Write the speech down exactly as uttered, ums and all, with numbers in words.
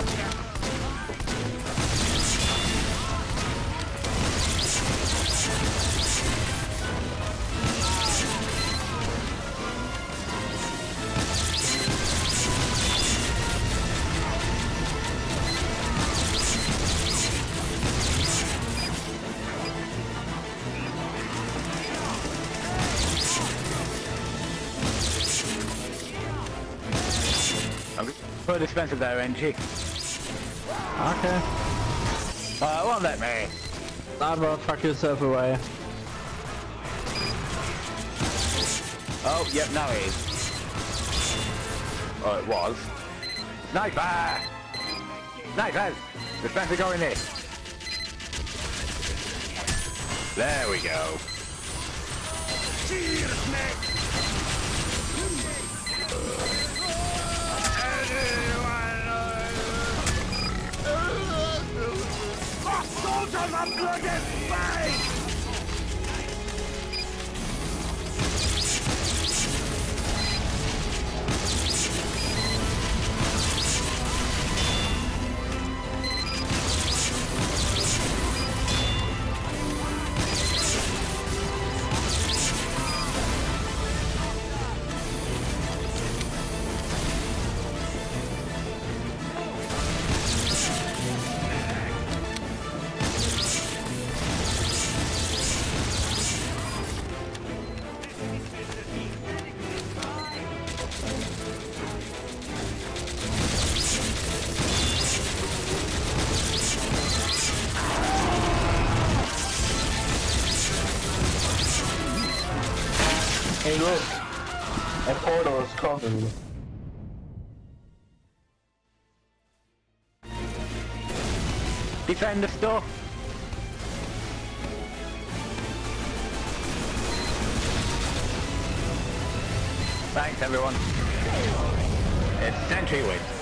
Put a dispenser there, N G. Okay. Uh, it won't let me. Nah, bro, fuck yourself away. Oh, yep, now it is. Oh, it was. Sniper! Snipers! Dispenser going in. There we go. Cheers, mate! Soldiers of blood and spine! Hey look, a portal is coming. Defend the stuff. Thanks everyone. It's Sentry wins.